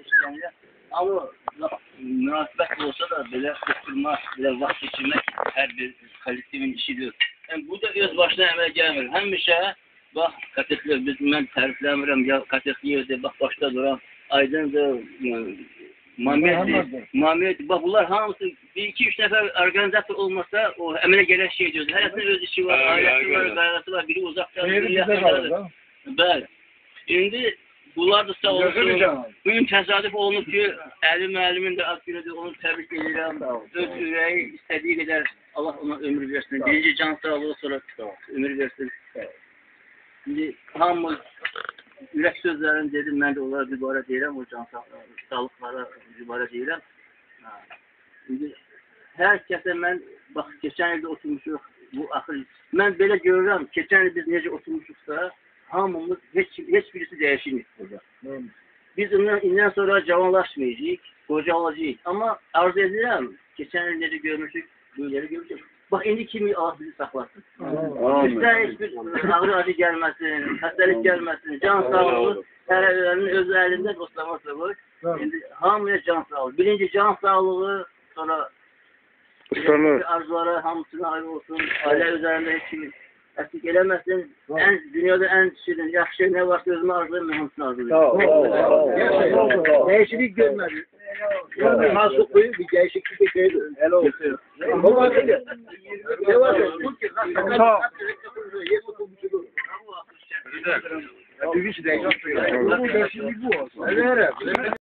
işləyənlər. Amma münasibət olsa da belə oturmaq, belə vaxt keçirmək hər bir kollektivin işidir. Yəni, bu da öz başına əməl gəlmir. Həmişə, bax, katetlər, mən tərifləmirəm, ya katetliyirdir, bax, başda duran, aydındır, Mameddir. Bax, bunlar hamısı 1-2-3 nəfər organizator olmasa, o əmələ gələn şey diyordur. Hərəsinin öz işi var, ailəsi var, qayğısı var, biri uzaqdadır, biri yaxındadır. Bəli. İndi bunlar da sağ olsun. Bugün təsadüf olunub ki, Əli müəllimin də ad günüdür, onu təbrik edirəm. Öz ürəyi istədiyi qədər Allah ona ömür versin. Birinci can sağlığı, sonra ömür versin. Şimdi hamı ürək sözlərini dedim, mən də onlara dübarə deyirəm, o can sağlıqlara dübarə deyirəm. Şimdi hər kəsə mən, bax, keçən ildə oturmuşuq, bu axır, mən belə görürəm, keçən il biz necə oturmuşuqsa, hamımız, heç birisi dəyişilmir burada. Biz indən sonra cavanlaşmayacağıq, qoca olacağıq. Amma arzu edirəm, keçən il necə görmüşük, böyləri görmüşük. Bax, indi kimi Allah bizi saxlasın. Bizdən heç bir ağrı acı gəlməsin, xəstəlik gəlməsin, can sağlığı, tərəvlərinin öz əlində dostlaması var. İndi hamıya can sağlığı. Birinci can sağlığı, sonra arzulara hamısına ayrı olsun, ailə üzərində heç kimi eksik eləməsin. Dünyada ən şirin, yaxşı nə varsa özümə arzulayım, hamısını arzulayım. Değişiklik görmədim. Mahsus koyun bir değişiklik de şeydir. Helal olsun. Bu var mıydı? Ne var? Bu kişi değişiklik. Bu değişiklik bu olsun. Evet.